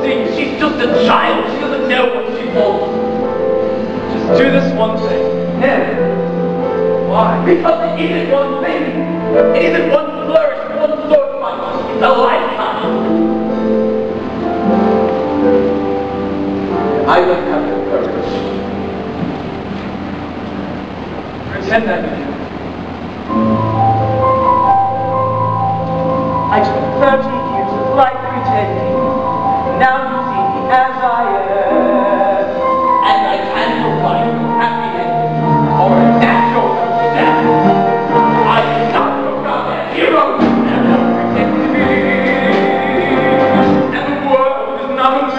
see. She's just a child. She doesn't know what she wants. Just do this one thing. Him. Why? Because it isn't one thing. It isn't one flourish, one sword fight. It's a lifetime. I don't have the courage. Pretend that you do. I took 30 years of life pretending. Now you see me as I am. And I can provide you happy ending or a natural death. I am not your goddamn hero. And don't pretend to be. And the world is not a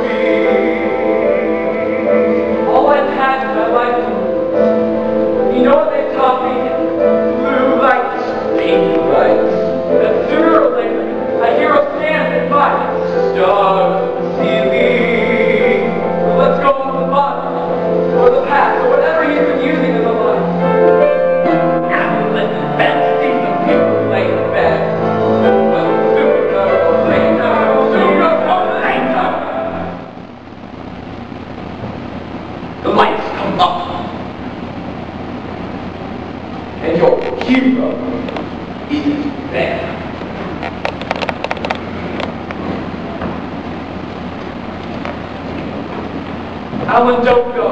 movie. All I've had in my life to lose. You know what they taught me? Blue lights, pink lights. And sooner or later, a hero stands and fights. Stars, the ceiling. So let's go with the bottom, or the past, or whatever he's been using in the life. Now let the best see the people lay in bed. Well, sooner or later, sooner or later, the lights come up. And your hero is there. Alan, don't go.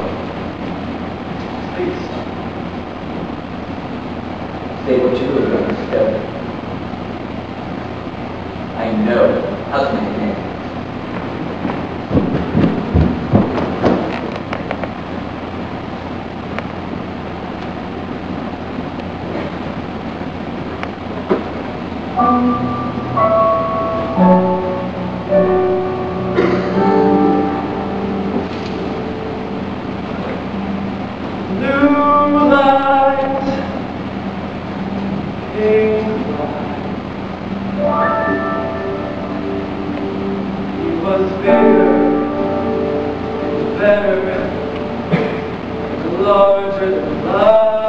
Please. Say what you were going to say. I know how to make it. Larger than life.